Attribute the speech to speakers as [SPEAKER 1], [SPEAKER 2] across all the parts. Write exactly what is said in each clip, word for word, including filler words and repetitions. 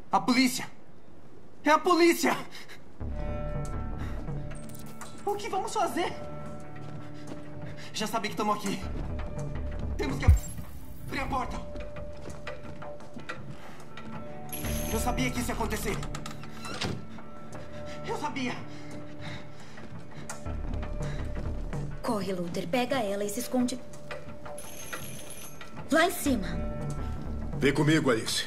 [SPEAKER 1] A polícia! É a polícia! O que vamos fazer? Já sabia que estamos aqui. Temos que abrir a porta. Eu sabia que isso ia acontecer. Eu sabia.
[SPEAKER 2] Corre, Luther. Pega ela e se esconde lá em cima.
[SPEAKER 3] Vem comigo, Alice.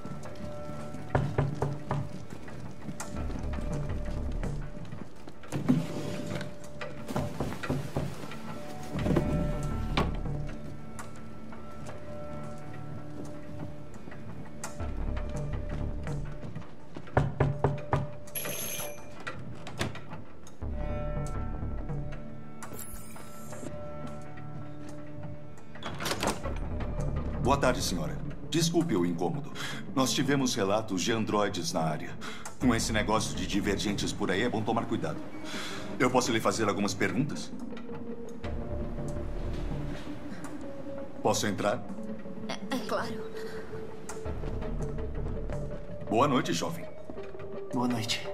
[SPEAKER 4] Boa tarde, senhora. Desculpe o incômodo. Nós tivemos relatos de androides na área. Com esse negócio de divergentes por aí, é bom tomar cuidado. Eu posso lhe fazer algumas perguntas? Posso entrar?
[SPEAKER 2] É, é claro.
[SPEAKER 4] Boa noite, jovem.
[SPEAKER 1] Boa noite.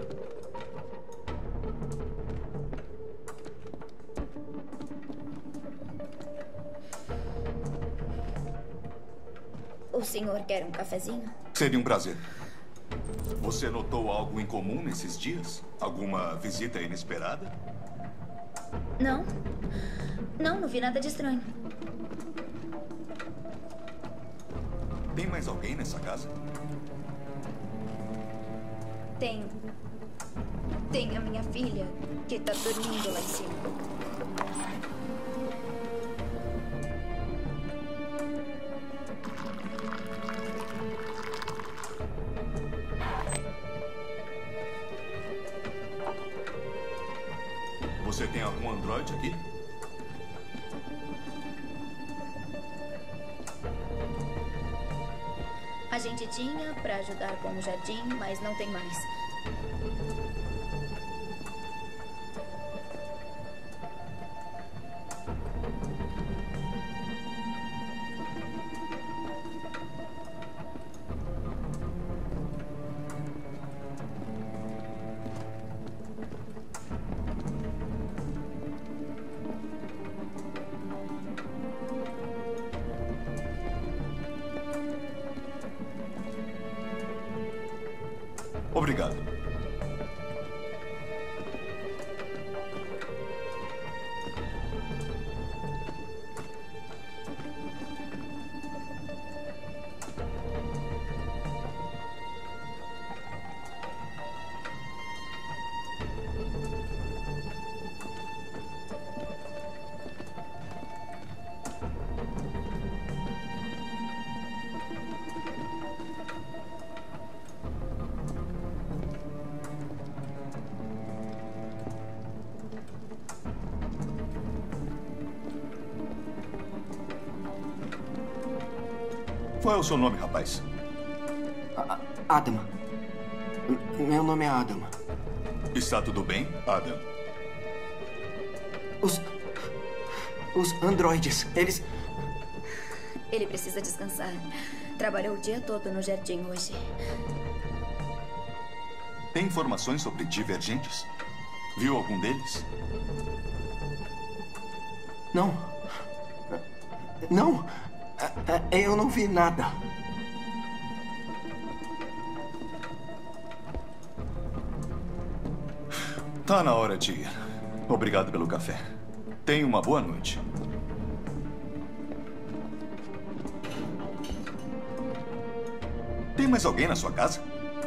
[SPEAKER 2] O senhor quer um cafezinho?
[SPEAKER 4] Seria um prazer. Você notou algo em comum nesses dias? Alguma visita inesperada?
[SPEAKER 2] Não. Não, não vi nada de estranho.
[SPEAKER 4] Tem mais alguém nessa casa?
[SPEAKER 2] Tem... Tem a minha filha, que tá dormindo lá em cima.
[SPEAKER 4] Você tem algum androide aqui?
[SPEAKER 2] A gente tinha pra ajudar com o jardim, mas não tem mais.
[SPEAKER 4] Obrigado. Qual é o seu nome, rapaz?
[SPEAKER 1] A Adam. Meu nome é Adam.
[SPEAKER 4] Está tudo bem, Adam?
[SPEAKER 1] Os... Os androides, eles...
[SPEAKER 2] Ele precisa descansar. Trabalhou o dia todo no jardim hoje.
[SPEAKER 4] Tem informações sobre divergentes? Viu algum deles?
[SPEAKER 1] Não. Não. Eu não vi nada.
[SPEAKER 4] Tá na hora de ir. Obrigado pelo café. Tenha uma boa noite. Tem mais alguém na sua casa?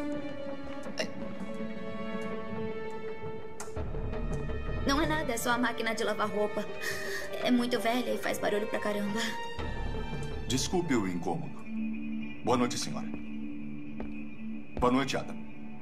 [SPEAKER 2] Não é nada, é só a máquina de lavar roupa. É muito velha e faz barulho pra caramba.
[SPEAKER 4] Desculpe o incômodo. Boa noite, senhora. Boa noite, Adam.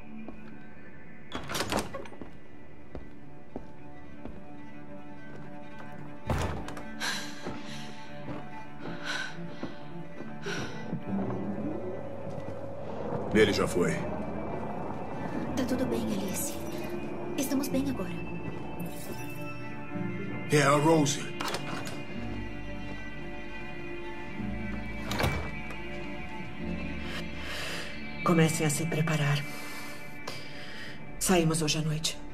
[SPEAKER 3] Ele já foi.
[SPEAKER 2] Tá tudo bem, Alice. Estamos bem agora.
[SPEAKER 3] É a Rose.
[SPEAKER 5] Comecem a se preparar. Saímos hoje à noite.